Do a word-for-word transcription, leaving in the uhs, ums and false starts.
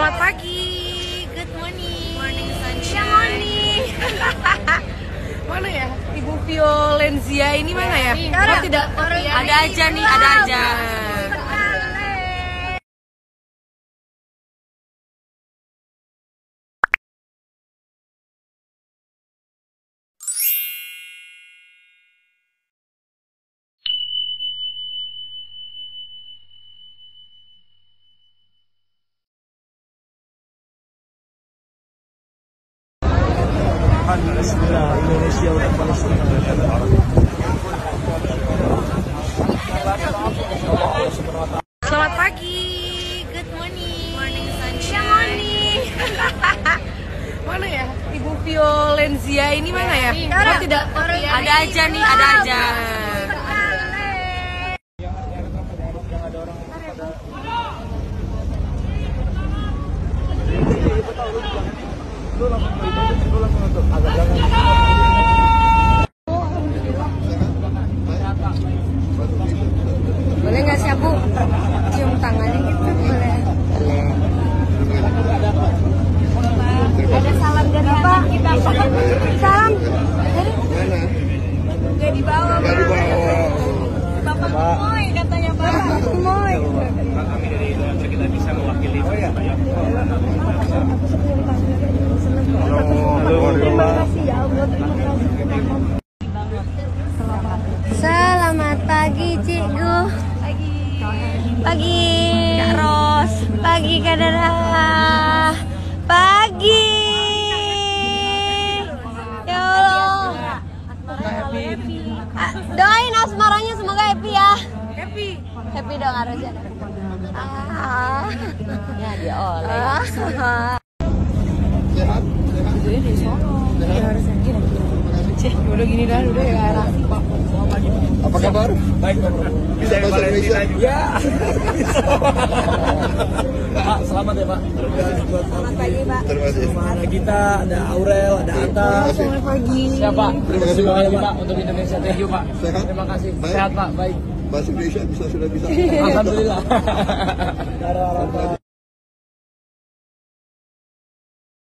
Selamat pagi, good morning. Morning sunshine. Good morning. Mana ya? Ibu Violenzia ini mana ya? Oh, tidak, ada aja nih, ada aja. Bismillah, Indonesia untuk Palestina. Selamat pagi, good morning. Morning Good sunshine. morning. Mana ya? Ibu Violenzia ini mana ya? Oh, tidak, Ada aja nih, ada aja. Lu langsung lu langsung untuk agak belakang. Boleh nggak sih aku cium tangannya gitu? Boleh. Ada salam dari Bapak kita. Salam. Gak dibawa. Gak dibawa. Bapak Kumoy katanya Bapak Kumoy. Kami dari Indonesia kita bisa mewakili. Oh ya. Selamat pagi Cikgu. Pagi. Pagi Kak Ros. Pagi Kak Dara. Pagi. Ya Allah. Ah, doain asmaranya semoga happy ya. Happy. Happy dong harusnya. Ah. Ya dia oleh. Ah. Sehat? Ini di sono. Ya harusnya gini. Cih, udah gini dah, udah ya arah. Apa kabar? Baik, Pak. Bisa bahasa Indonesia? Ya. Pak, selamat ya, Pak. Selamat pagi, Pak. Terima kasih. Ada kita, ada Aurel, ada Ata. Selamat pagi. Siapa? Terima kasih banyak, Pak, untuk Indonesia. Thank you, Pak. Sehat? Terima kasih. Baik. Sehat, Pak. Baik. Bahasa Indonesia bisa sudah bisa. Alhamdulillah.